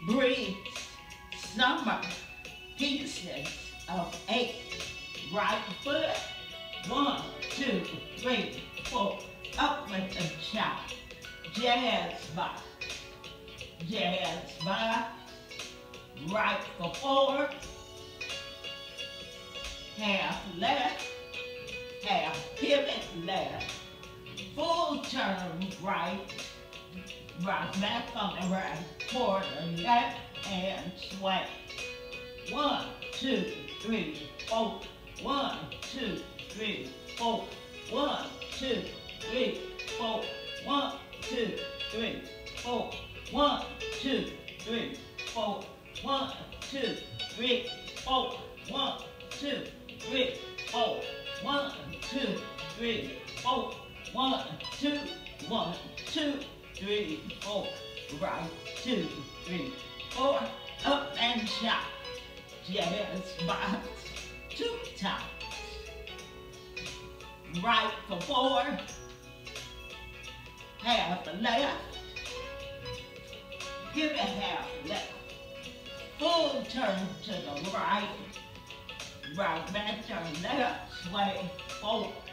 Breathe. Summer. Pieces of 8. Right foot. 1, 2, 3, 4. Up with the chop. Jazz box. Jazz box. Right for 4. Half left. Half pivot left. Full turn right. Rock back on the right. Quarter left and sway. 1, 2, 3, 4. 1, 2, 3, 4. 1, 2, 3, 4. 1, 2, 3, 4. 1, 2, 3, 4. 1, 2, 3, 4. 1, 2, 3, 4. 1, 2, 3, 4. 1, 2, 1, 2, 3, 4. Right, 2, 3, 4. Up and shot. Jazz box. 2 times. Right for 4. Half left. Pivot half left. Full turn to the right. Right back turn left. Sway 4.